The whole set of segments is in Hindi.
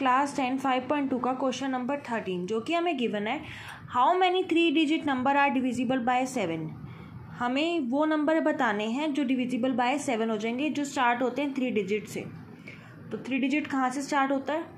क्लास 10 5.2 का क्वेश्चन नंबर 13 जो कि हमें गिवन है how many 3 digit number are divisible by 7। हमें वो नंबर बताने हैं जो डिविजिबल बाय 7 हो जाएंगे, जो स्टार्ट होते हैं 3 डिजिट से। तो 3 डिजिट कहाँ से स्टार्ट होता है?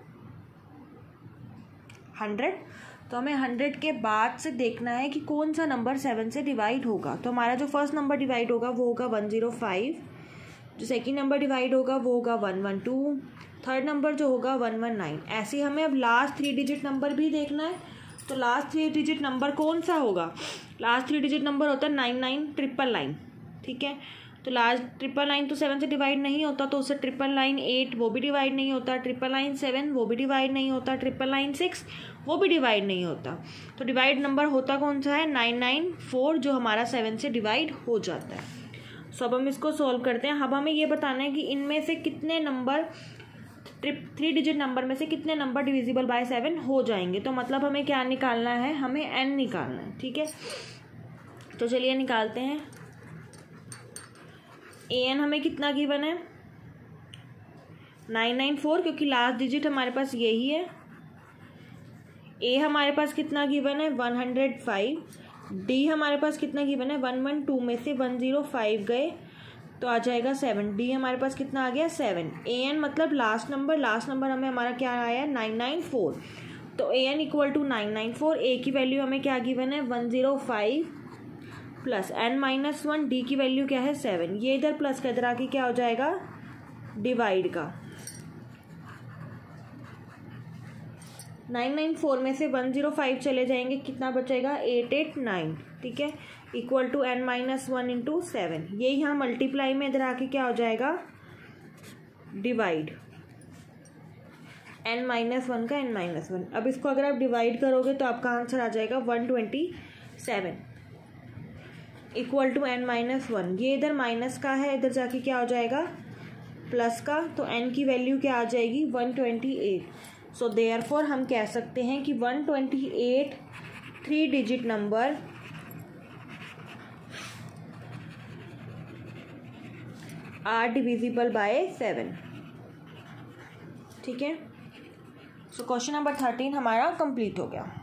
100। तो हमें 100 के बाद से देखना है कि कौन सा नंबर 7 से डिवाइड होगा। तो हमारा जो फर्स्ट नंबर डिवाइड होगा वो होगा 105, जो सेकंड नंबर डिवाइड होगा वो होगा 112, थर्ड नंबर जो होगा 119। ऐसे ही हमें अब लास्ट 3 डिजिट नंबर भी देखना है। तो लास्ट 3 डिजिट नंबर कौन सा होगा? लास्ट 3 डिजिट नंबर होता है 9999। ठीक है, तो लास्ट 999 तो 7 से डिवाइड नहीं होता, तो उससे 999 वो भी डिवाइड नहीं होता, 999 वो भी डिवाइड नहीं होता, 999 वो भी डिवाइड नहीं होता। तो डिवाइड नंबर होता कौन सा है? 994, जो हमारा 7 से डिवाइड हो जाता है। सो अब हम इसको सॉल्व करते हैं। अब हमें ये बताना है कि इनमें से कितने नंबर 3 डिजिट नंबर में से कितने नंबर डिविजिबल बाय 7 हो जाएंगे। तो मतलब हमें क्या निकालना है? हमें n निकालना है। ठीक है, तो चलिए निकालते हैं। an हमें कितना गिवन है? 994, क्योंकि लास्ट डिजिट हमारे पास यही है। a हमारे पास कितना गिवन है? 105। d हमारे पास कितना गिवन है? 112 में से 105 गए तो आ जाएगा 7। d हमारे पास कितना आ गया? 7। an मतलब लास्ट नंबर हमें हमारा क्या आया? 994। तो an इक्वल टू 994। a की वैल्यू हमें क्या गिवन है? 105 प्लस n-1। d की वैल्यू क्या है? 7। ये इधर प्लस का इधर आके क्या हो जाएगा? डिवाइड का। 994 में से 105 चले जाएंगे, कितना बचेगा? 889। ठीक है, इक्वल टू n-1 इंटू 7। ये यहाँ मल्टीप्लाई में इधर आके क्या हो जाएगा? डिवाइड। n-1 का n-1। अब इसको अगर आप डिवाइड करोगे तो आपका आंसर आ जाएगा 127 इक्वल टू n-1। ये इधर माइनस का है, इधर जाके क्या हो जाएगा? प्लस का। तो n की वैल्यू क्या आ जाएगी? 128। सो देयरफॉर हम कह सकते हैं कि 128 3 digit number are divisible by 7। ठीक है, सो क्वेश्चन नंबर 13 हमारा कंप्लीट हो गया।